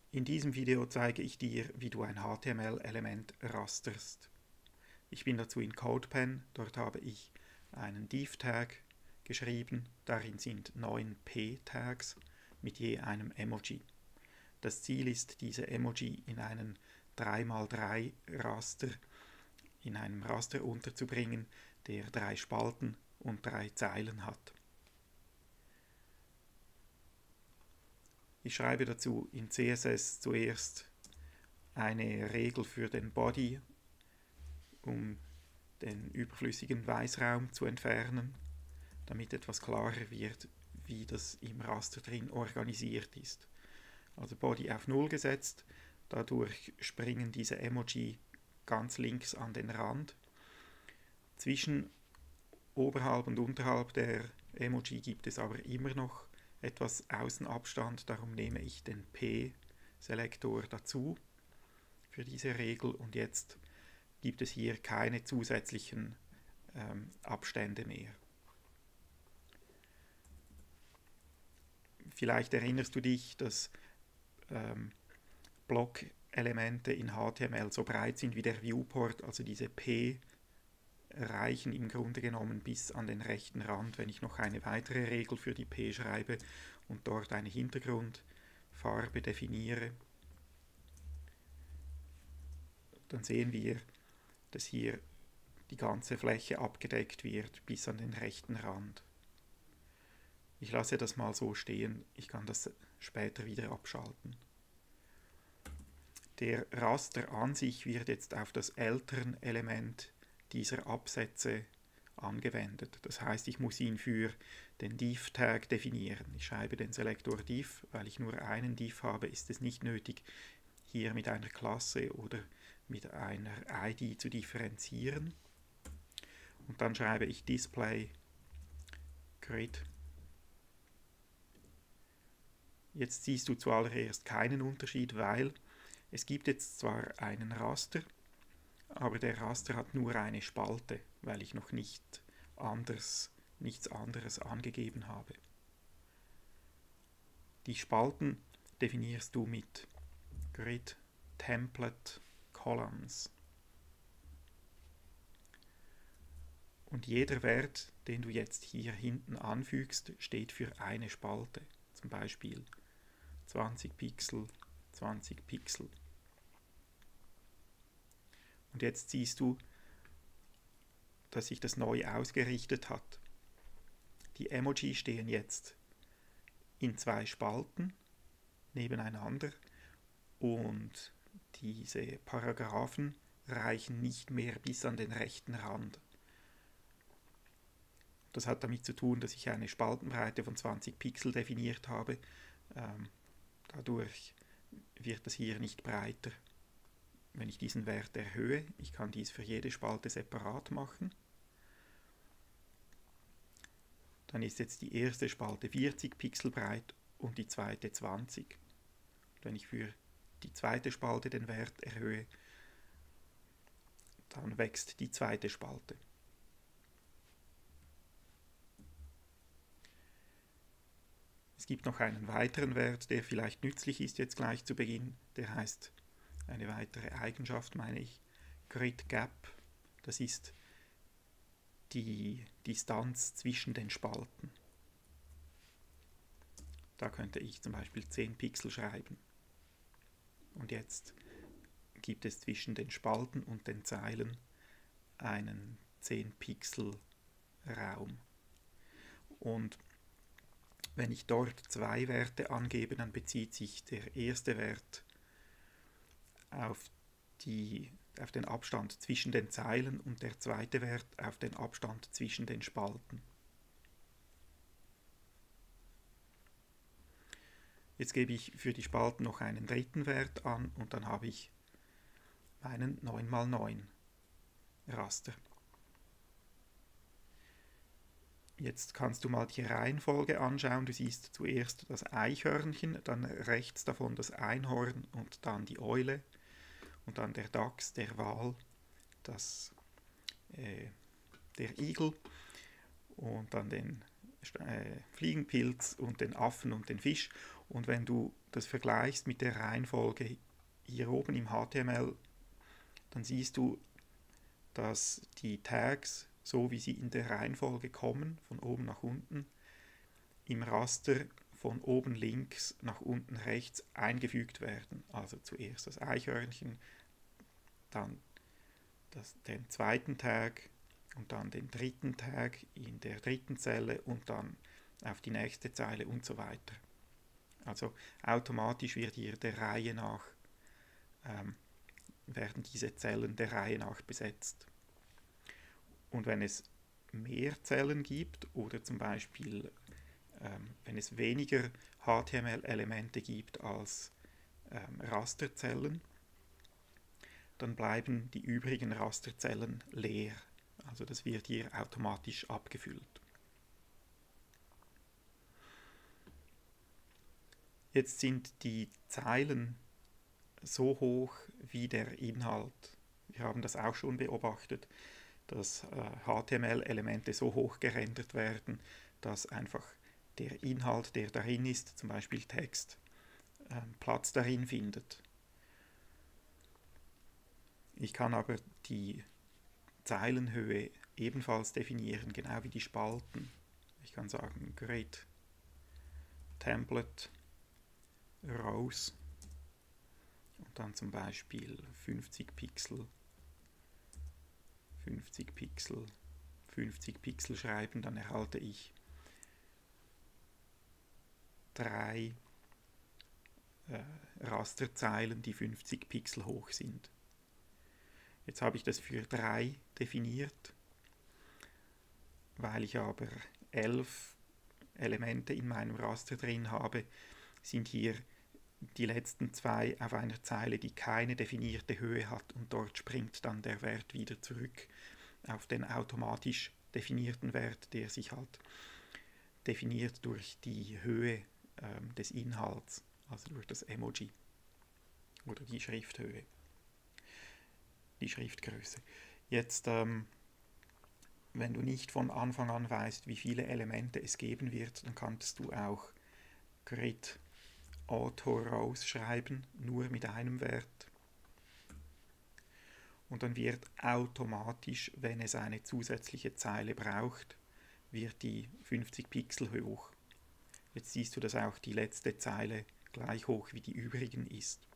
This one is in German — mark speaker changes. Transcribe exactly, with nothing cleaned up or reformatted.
Speaker 1: In diesem Video zeige ich dir, wie du ein H T M L-Element rasterst. Ich bin dazu in CodePen, dort habe ich einen Div-Tag geschrieben, darin sind neun P-Tags mit je einem Emoji. Das Ziel ist, diese Emoji in einen drei mal drei Raster, in einem Raster unterzubringen, der drei Spalten und drei Zeilen hat. Ich schreibe dazu in C S S zuerst eine Regel für den Body, um den überflüssigen Weißraum zu entfernen, damit etwas klarer wird, wie das im Raster drin organisiert ist. Also Body auf null gesetzt, dadurch springen diese Emoji ganz links an den Rand. Zwischen oberhalb und unterhalb der Emoji gibt es aber immer noch etwas Außenabstand, darum nehme ich den P-Selektor dazu für diese Regel und jetzt gibt es hier keine zusätzlichen ähm, Abstände mehr. Vielleicht erinnerst du dich, dass ähm, Blockelemente in H T M L so breit sind wie der Viewport, also diese P reichen im Grunde genommen bis an den rechten Rand. Wenn ich noch eine weitere Regel für die P schreibe und dort eine Hintergrundfarbe definiere, dann sehen wir, dass hier die ganze Fläche abgedeckt wird bis an den rechten Rand. Ich lasse das mal so stehen, ich kann das später wieder abschalten. Der Raster an sich wird jetzt auf das Elternelement dieser Absätze angewendet. Das heißt, ich muss ihn für den Div-Tag definieren. Ich schreibe den Selektor Div, weil ich nur einen Div habe, ist es nicht nötig, hier mit einer Klasse oder mit einer I D zu differenzieren. Und dann schreibe ich Display Grid. Jetzt siehst du zuallererst keinen Unterschied, weil es gibt jetzt zwar einen Raster, aber der Raster hat nur eine Spalte, weil ich noch nicht anders, nichts anderes angegeben habe. Die Spalten definierst du mit Grid Template Columns. Und jeder Wert, den du jetzt hier hinten anfügst, steht für eine Spalte. Zum Beispiel zwanzig Pixel, zwanzig Pixel. Und jetzt siehst du, dass sich das neu ausgerichtet hat. Die Emoji stehen jetzt in zwei Spalten nebeneinander und diese Paragraphen reichen nicht mehr bis an den rechten Rand. Das hat damit zu tun, dass ich eine Spaltenbreite von zwanzig Pixel definiert habe. Ähm, dadurch wird das hier nicht breiter. Wenn ich diesen Wert erhöhe, ich kann dies für jede Spalte separat machen, dann ist jetzt die erste Spalte vierzig Pixel breit und die zweite zwanzig. Und wenn ich für die zweite Spalte den Wert erhöhe, dann wächst die zweite Spalte. Es gibt noch einen weiteren Wert, der vielleicht nützlich ist jetzt gleich zu Beginn, der heißt eine weitere Eigenschaft, meine ich, Grid Gap. Das ist die Distanz zwischen den Spalten. Da könnte ich zum Beispiel zehn Pixel schreiben. Und jetzt gibt es zwischen den Spalten und den Zeilen einen zehn Pixel Raum. Und wenn ich dort zwei Werte angebe, dann bezieht sich der erste Wert auf, die, auf den Abstand zwischen den Zeilen und der zweite Wert auf den Abstand zwischen den Spalten. Jetzt gebe ich für die Spalten noch einen dritten Wert an und dann habe ich meinen neun mal neun Raster. Jetzt kannst du mal die Reihenfolge anschauen. Du siehst zuerst das Eichhörnchen, dann rechts davon das Einhorn und dann die Eule und dann der Dachs, der Wal, das, äh, der Igel und dann den äh, Fliegenpilz und den Affen und den Fisch. Und wenn du das vergleichst mit der Reihenfolge hier oben im H T M L, dann siehst du, dass die Tags, so wie sie in der Reihenfolge kommen, von oben nach unten, im Raster von oben links nach unten rechts eingefügt werden. Also zuerst das Eichhörnchen, dann das, den zweiten Tag und dann den dritten Tag in der dritten Zelle und dann auf die nächste Zeile und so weiter. Also automatisch wird hier der Reihe nach, ähm, werden diese Zellen der Reihe nach besetzt. Und wenn es mehr Zellen gibt oder zum Beispiel ähm, wenn es weniger H T M L-Elemente gibt als ähm, Rasterzellen, dann bleiben die übrigen Rasterzellen leer. Also das wird hier automatisch abgefüllt. Jetzt sind die Zeilen so hoch wie der Inhalt. Wir haben das auch schon beobachtet, dass äh, H T M L-Elemente so hoch gerendert werden, dass einfach der Inhalt, der darin ist, zum Beispiel Text, äh, Platz darin findet. Ich kann aber die Zeilenhöhe ebenfalls definieren, genau wie die Spalten. Ich kann sagen Grid Template Rows und dann zum Beispiel fünfzig Pixel, fünfzig Pixel, fünfzig Pixel schreiben, dann erhalte ich drei äh, Rasterzeilen, die fünfzig Pixel hoch sind. Jetzt habe ich das für drei definiert, weil ich aber elf Elemente in meinem Raster drin habe, sind hier die letzten zwei auf einer Zeile, die keine definierte Höhe hat, und dort springt dann der Wert wieder zurück auf den automatisch definierten Wert, der sich halt definiert durch die Höhe ähm, des Inhalts, also durch das Emoji oder die Schrifthöhe, die Schriftgröße. Jetzt, ähm, wenn du nicht von Anfang an weißt, wie viele Elemente es geben wird, dann kannst du auch Grid Auto rausschreiben, nur mit einem Wert. Und dann wird automatisch, wenn es eine zusätzliche Zeile braucht, wird die fünfzig Pixel hoch. Jetzt siehst du, dass auch die letzte Zeile gleich hoch wie die übrigen ist.